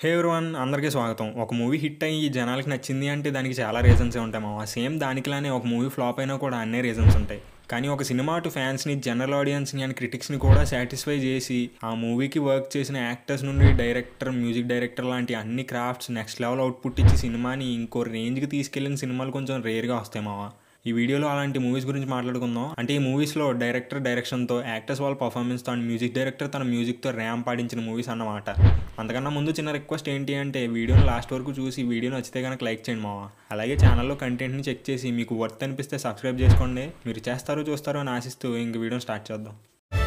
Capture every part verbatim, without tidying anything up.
హే everyone, అందరికీ స్వాగతం. ఒక మూవీ హిట్ అయ్యి జనాలకి నచ్చింది అంటే దానికి చాలా రీజన్సే ఉంటాయి మావా. సేమ్ దానికిలానే ఒక మూవీ ఫ్లాప్ అయినా కూడా అన్నే రీజన్స్ ఉంటాయి. కానీ ఒక సినిమా అటు ఫ్యాన్స్ని, జనరల్ ఆడియన్స్ని అండ్ క్రిటిక్స్ని కూడా సాటిస్ఫై చేసి ఆ మూవీకి వర్క్ చేసిన యాక్టర్స్ నుండి డైరెక్టర్, మ్యూజిక్ డైరెక్టర్ లాంటి అన్ని క్రాఫ్ట్స్ నెక్స్ట్ లెవెల్ అవుట్పుట్ ఇచ్చి సినిమాని ఇంకో రేంజ్కి తీసుకెళ్లిన సినిమాలు కొంచెం రేర్గా వస్తాయి మావా. ఈ వీడియోలో అలాంటి మూవీస్ గురించి మాట్లాడుకుందాం. అంటే ఈ మూవీస్లో డైరెక్టర్ డైరెక్షన్తో, యాక్టర్స్ వాళ్ళ పర్ఫార్మెన్స్తో అండ్ మ్యూజిక్ డైరెక్టర్ తన మ్యూజిక్తో ర్యాంప్ పాడించిన మూవీస్ అన్నమాట. అంతకన్నా ముందు చిన్న రిక్వెస్ట్ ఏంటి అంటే వీడియోని లాస్ట్ వరకు చూసి వీడియో నచ్చితే కనుక లైక్ చేయండి మావా. అలాగే ఛానల్లో కంటెంట్ని చెక్ చేసి మీకు వర్త్ అనిపిస్తే సబ్స్క్రైబ్ చేసుకోండి. మీరు చేస్తారో చూస్తారో అని ఆశిస్తూ ఇంక వీడియోని స్టార్ట్ చేద్దాం.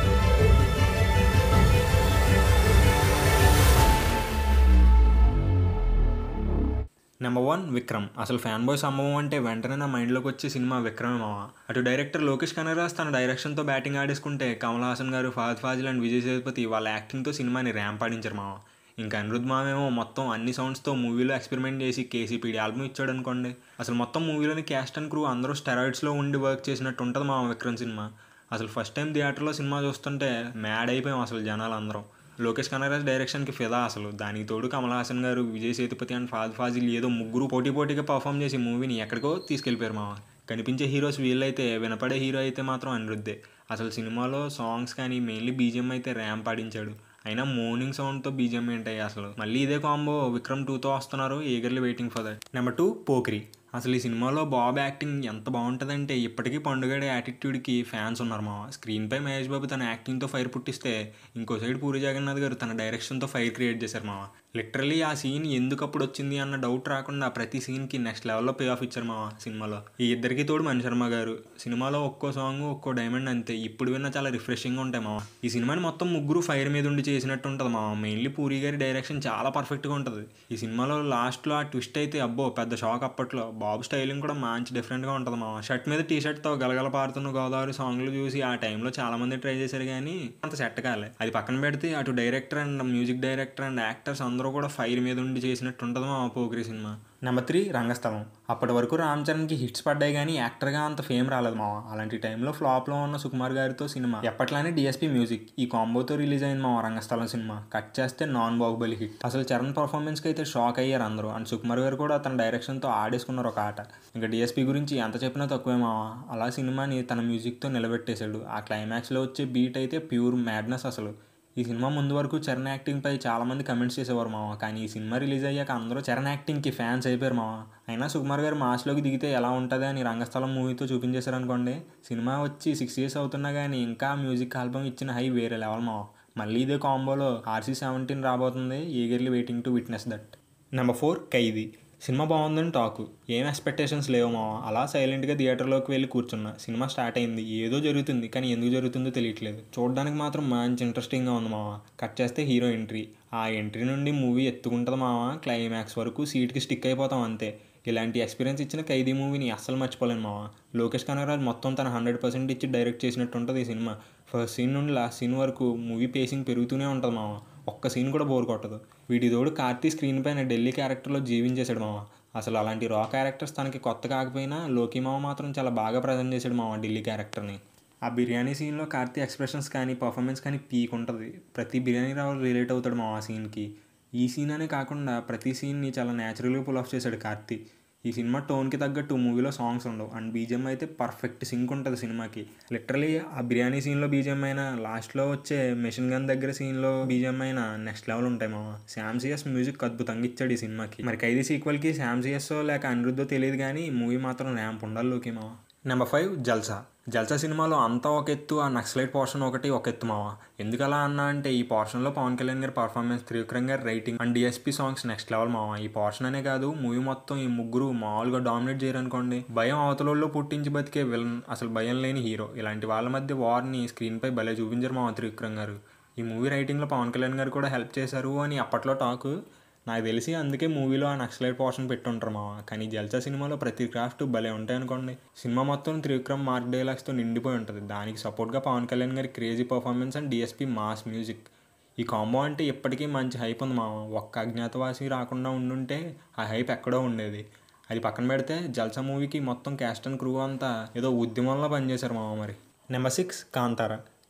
Number one, Vikram. అసలు ఫ్యాన్ బాయ్ సంభవం అంటే వెంటనే నా మైండ్లోకి వచ్చే సినిమా విక్రమే మావా. అటు డైరెక్టర్ లోకేష్ కనగరాజ్ తన డైరెక్షన్తో బ్యాటింగ్ ఆడేసుకుంటే, కమల్ హాసన్ గారు, ఫహద్ ఫాజిల్ అండ్ విజయ్ సేతుపతి వాళ్ళ యాక్టింగ్తో సినిమాని ర్యాంప్ ఆడించారు మావా. ఇంకా అనిరుద్ మావేమో మొత్తం అన్ని సౌండ్స్తో మూవీలో ఎక్స్పెరిమెంట్ చేసి కేసీపీడీ ఆల్బమ్ ఇచ్చాడు అనుకోండి. అసలు మొత్తం మూవీలోని క్యాస్ట్ అండ్ క్రూ అందరూ స్టెరాయిడ్స్లో ఉండి వర్క్ చేసినట్టు ఉంటుంది మావా విక్రమ్ సినిమా. అసలు ఫస్ట్ టైం థియేటర్లో సినిమా చూస్తుంటే మ్యాడ్ అయిపోయాం అసలు జనాలు అందరం. లోకేష్ కనగరాజ్ డైరెక్షన్కి ఫిదా అసలు. దానికి తోడు కమల్ హాసన్ గారు, విజయ్ సేతుపతి అండ్ ఫహద్ ఫాజిల్ ఏదో ముగ్గురు పోటీ పోటీగా పర్ఫామ్ చేసి మూవీని ఎక్కడికో తీసుకెళ్ళిపోయారు మావా. కనిపించే హీరోస్ వీళ్ళైతే, వినపడే హీరో అయితే మాత్రం అనిరుద్దే. అసలు సినిమాలో సాంగ్స్ కానీ మెయిన్లీ బీజిఎం అయితే ర్యాంప్ ఆడించాడు. అయినా మోర్నింగ్ సౌండ్తో బీజిఎం ఏంటాయి అసలు. మళ్ళీ ఇదే కాంబో విక్రమ్ టూతో వస్తున్నారు. Eagerly waiting for that. Number two, Pokiri. అసలు ఈ సినిమాలో బాబు యాక్టింగ్ ఎంత బాగుంటుందంటే ఇప్పటికీ పండుగడే యాటిట్యూడ్కి ఫ్యాన్స్ ఉన్నారు మావా. స్క్రీన్పై మహేష్ బాబు తన యాక్టింగ్తో ఫైర్ పుట్టిస్తే, ఇంకో సైడ్ పూరి జగన్నాథ్ గారు తన డైరెక్షన్తో ఫైర్ క్రియేట్ చేశారు మావా. లిటరల్లీ ఆ సీన్ ఎందుకు అప్పుడు వచ్చింది అన్న డౌట్ రాకుండా ప్రతి సీన్కి నెక్స్ట్ లెవెల్లో పే ఆఫ్ ఇచ్చారు మావా సినిమాలో. ఈ ఇద్దరికి తోడు మణి శర్మ గారు. సినిమాలో ఒక్కో సాంగ్ ఒక్కో డైమండ్ అంతే. ఇప్పుడు విన్నా చాలా రిఫ్రెషింగ్గా ఉంటాయి మావా. ఈ సినిమాని మొత్తం ముగ్గురు ఫైర్ మీద ఉండి చేసినట్టు ఉంటుంది మావా. మెయిన్లీ పూరి గారి డైరెక్షన్ చాలా పర్ఫెక్ట్గా ఉంటుంది. ఈ సినిమాలో లాస్ట్లో ఆ ట్విస్ట్ అయితే అబ్బో పెద్ద షాక్. అప్పట్లో బాబు స్టైలింగ్ కూడా మంచి డిఫరెంట్గా ఉంటుంది మావా. షర్ట్ మీద టీ షర్ట్తో గలగల పారుతున్న గోదావరి సాంగ్లు చూసి ఆ టైంలో చాలా మంది ట్రై చేశారు కానీ అంత సెట్ కాలే. అది పక్కన పెడితే అటు director and music director and actors అందరూ కూడా ఫైర్ మీద ఉండి చేసినట్టు ఉంటుంది మా పోకిరి సినిమా. Number three, Rangasthalam. అప్పటి వరకు రామ్ చరణ్కి హిట్స్ పడ్డాయి కానీ యాక్టర్గా అంత ఫేమ్ రాలేదు మావా. అలాంటి టైంలో ఫ్లాప్లో ఉన్న సుకుమార్ గారితో సినిమా ఎప్పట్లానే డిఎస్పీ మ్యూజిక్ ఈ కాంబోతో రిలీజ్ అయింది మావా రంగస్థలం సినిమా. కట్ చేస్తే నాన్ బాహుబలి హిట్. అసలు చరణ్ పర్ఫార్మెన్స్కి అయితే షాక్ అయ్యారు అందరూ. అండ్ సుకుమార్ గారు కూడా తన డైరెక్షన్తో ఆడేసుకున్నారు ఒక ఆట. ఇంకా డిఎస్పీ గురించి ఎంత చెప్పినా తక్కువే మావా. అలా సినిమాని తన మ్యూజిక్తో నిలబెట్టేశాడు. ఆ క్లైమాక్స్లో వచ్చే బీట్ అయితే ప్యూర్ మ్యాడ్నెస్ అసలు. ఈ సినిమా ముందు వరకు చరణ్ యాక్టింగ్పై చాలామంది కమెంట్స్ చేసేవారు మావా. కానీ ఈ సినిమా రిలీజ్ అయ్యాక అందరూ చరణ్ యాక్టింగ్కి ఫ్యాన్స్ అయిపోయారు మావా. అయినా సుకుమార్ గారు మాస్లోకి దిగితే ఎలా ఉంటుంది అని రంగస్థలం మూవీతో చూపించేశారు అనుకోండి. సినిమా వచ్చి సిక్స్ ఇయర్స్ అవుతున్నా కానీ ఇంకా మ్యూజిక్ ఆల్బమ్ ఇచ్చిన హై వేరే లెవెల్ మావా. మళ్ళీ ఇదే కాంబోలో ఆర్సీ సెవెంటీన్ రాబోతుంది. Eagerly waiting to witness that. Number four, Khaidi. సినిమా బాగుందని టాకు, ఏం ఎక్స్పెక్టేషన్స్ లేవు మావా. అలా సైలెంట్గా థియేటర్లోకి వెళ్ళి కూర్చున్నా. సినిమా స్టార్ట్ అయింది. ఏదో జరుగుతుంది కానీ ఎందుకు జరుగుతుందో తెలియట్లేదు. చూడడానికి మాత్రం మంచి ఇంట్రెస్టింగ్గా ఉంది మావా. కట్ చేస్తే హీరో ఎంట్రీ. ఆ ఎంట్రీ నుండి మూవీ ఎత్తుకుంటుంది మావా. క్లైమాక్స్ వరకు సీట్కి స్టిక్ అయిపోతాం అంతే. ఇలాంటి ఎక్స్పీరియన్స్ ఇచ్చిన ఖైదీ మూవీని అస్సలు మర్చిపోలేను మావా. లోకేష్ కనగరాజ్ మొత్తం తన హండ్రెడ్ పర్సెంట్ ఇచ్చి డైరెక్ట్ చేసినట్టు ఉంటుంది ఈ సినిమా. ఫస్ట్ సీన్ నుండి లాస్ట్ సీన్ వరకు మూవీ పేసింగ్ పెరుగుతూనే ఉంటుంది మావా. ఒక్క సీన్ కూడా బోర్ కొట్టదు. వీటి తోడు కార్తీ స్క్రీన్ పైన ఢిల్లీ క్యారెక్టర్లో జీవించేశాడు మావా. అసలు అలాంటి రా క్యారెక్టర్స్ తనకి కొత్త కాకపోయినా లోకీ మావ మాత్రం చాలా బాగా ప్రజెంట్ చేశాడు మావా ఢిల్లీ క్యారెక్టర్ని. ఆ బిర్యానీ సీన్లో కార్తీ ఎక్స్ప్రెషన్స్ కానీ పర్ఫార్మెన్స్ కానీ పీక్ ఉంటుంది. ప్రతి బిర్యానీ రావు రిలేట్ అవుతాడు మావా సీన్కి. ఈ సీన్ అనే కాకుండా ప్రతి సీన్ని చాలా న్యాచురల్గా పుల్ ఆఫ్ చేశాడు కార్తీ. ఈ సినిమా టోన్కి తగ్గట్టు మూవీలో సాంగ్స్ ఉండవు. అండ్ బీజిఎం అయితే పర్ఫెక్ట్ సింక్ ఉంటుంది సినిమాకి. లిటరలీ ఆ బిర్యానీ సీన్లో బీజిఎం అయినా, లాస్ట్లో వచ్చే మెషిన్ గన్ దగ్గర సీన్లో బీజిఎం అయినా నెక్స్ట్ లెవెల్ ఉంటాయి మావా. శామ్ సిఎస్ మ్యూజిక్ అద్భుతంగా ఇచ్చాడు ఈ సినిమాకి. మరి ఖైదీ సీక్వెల్కి శామ్ సిఎస్ఓ లేక అనిరుద్ధో తెలియదు కానీ మూవీ మాత్రం ర్యాంప్ ఉండాలి లోకి మావా. నెంబర్ ఫైవ్, జల్సా. జల్సా సినిమాలో అంతా ఒక ఎత్తు, ఆ నక్సలైట్ పోర్షన్ ఒకటి ఒక ఎత్తు మావా. ఎందుకలా అన్నా అంటే ఈ పోర్షన్లో పవన్ కళ్యాణ్ గారి పర్ఫార్మెన్స్, త్రివిక్రమ్ గారి writing and DSP songs next level మావా. ఈ పోర్షన్ అనే కాదు మూవీ మొత్తం ఈ ముగ్గురు మామూలుగా డామినేట్ చేయరనుకోండి. భయం అవతలలో పుట్టించి బతికే విలన్, అసలు భయం లేని హీరో. ఇలాంటి వాళ్ళ మధ్య వార్ని స్క్రీన్పై భలే చూపించారు మావా త్రివిక్రమ్ గారు. ఈ మూవీ రైటింగ్లో పవన్ కళ్యాణ్ గారు కూడా హెల్ప్ చేశారు అని అప్పట్లో టాక్. నాకు తెలిసి అందుకే మూవీలో ఆ నక్సలైట్ పోర్షన్ పెట్టుంటారు మావా. కానీ జల్సా సినిమాలో ప్రతి క్రాఫ్ట్ భలే ఉంటాయి అనుకోండి. సినిమా మొత్తం త్రివిక్రమ్ మార్క్ డైలాగ్స్తో నిండిపోయి ఉంటుంది. దానికి సపోర్ట్గా పవన్ కళ్యాణ్ గారి crazy performance and DSP mass music. ఈ కాంబో అంటే ఇప్పటికీ మంచి హైప్ ఉంది మావా. ఒక్క అజ్ఞాతవాసి రాకుండా ఉండుంటే ఆ హైప్ ఎక్కడో ఉండేది. అది పక్కన పెడితే జల్సా మూవీకి మొత్తం క్యాస్ట్ అండ్ క్రూ అంతా ఏదో ఉద్యమంలో పనిచేశారు మావా మరి. Number six, Kantara.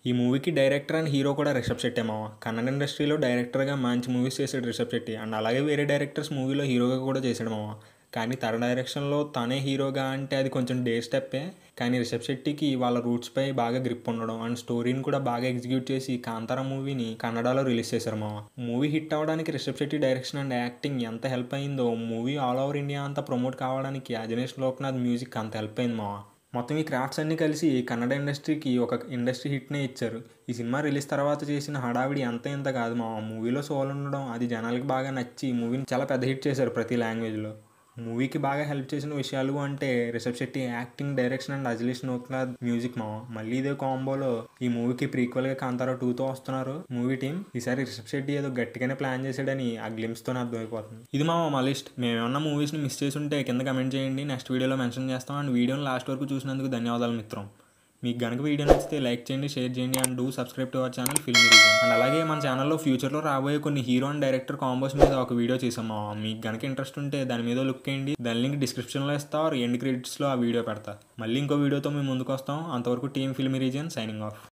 ఈ మూవీకి డైరెక్టర్ అండ్ హీరో కూడా రిషబ్ శెట్టి మామ. కన్నడ ఇండస్ట్రీలో డైరెక్టర్గా మంచి మూవీస్ చేశాడు రిషబ్ శెట్టి. అండ్ అలాగే వేరే డైరెక్టర్స్ మూవీలో హీరోగా కూడా చేశాడు మామ. కానీ తన డైరెక్షన్లో తనే హీరోగా అంటే అది కొంచెం డే స్టెప్పే. కానీ రిషబ్ శెట్టికి వాళ్ళ రూట్స్పై బాగా గ్రిప్ ఉండడం అండ్ స్టోరీని కూడా బాగా ఎగ్జిక్యూట్ చేసి కాంతారా మూవీని కన్నడలో రిలీజ్ చేశారు మామ. మూవీ హిట్ అవ్వడానికి Rishab Shetty direction and acting ఎంత హెల్ప్ అయిందో మూవీ ఆల్ ఓవర్ ఇండియా అంతా ప్రమోట్ కావడానికి అజనీష్ లోక్నాథ్ మ్యూజిక్ అంత హెల్ప్ అయింది మామ. మొత్తం ఈ క్రాఫ్ట్స్ అన్నీ కలిసి కన్నడ ఇండస్ట్రీకి ఒక ఇండస్ట్రీ హిట్నే ఇచ్చారు. ఈ సినిమా రిలీజ్ తర్వాత చేసిన హడావిడి అంత ఇంత కాదు మా. మూవీలో సోల్ ఉండడం అది జనాలకి బాగా నచ్చి మూవీని చాలా పెద్ద హిట్ చేశారు ప్రతి లాంగ్వేజ్లో. మూవీకి బాగా హెల్ప్ చేసిన విషయాలు అంటే Rishab Shetty acting, direction and Ajaneesh Loknath music మా. మళ్ళీ ఇదే కాంబోలో ఈ మూవీకి ప్రీక్వల్గా కాంతారా టూతో వస్తున్నారు మూవీ టీం. ఈసారి రిషబ్ శెట్టి ఏదో గట్టిగానే ప్లాన్ చేశాడని ఆ గ్లిమ్స్తోనే అర్థమైపోతుంది. ఇది మా మా లిస్ట్. మేమేమన్నా మూవీస్ని మిస్ చేసి ఉంటే కింద కమెంట్ చేయండి, నెక్స్ట్ వీడియోలో మెన్షన్ చేస్తాం. అండ్ వీడియోని లాస్ట్ వరకు చూసినందుకు ధన్యవాదాలు మిత్రం. మీకు కనుక వీడియో నచ్చితే లైక్ చేయండి, షేర్ చేయండి and do subscribe to our channel Filmy Reason. And అలాగే మన ఛానల్లో ఫ్యూచర్లో రాబోయే కొన్ని హీరో అండ్ డైరెక్టర్ కాంబోస్ మీద ఒక వీడియో చేసాం. మీకు కనుక ఇంట్రెస్ట్ ఉంటే దాని మీద లుక్ చేయండి. దాని లింక్ డిస్క్రిప్షన్లో ఇస్తా, ఎండ్ క్రెడిట్స్లో ఆ వీడియో పెడతా. మళ్ళీ ఇంకో వీడియోతో మేము ముందుకు వస్తాం. అంతవరకు team Filmy Reason signing of.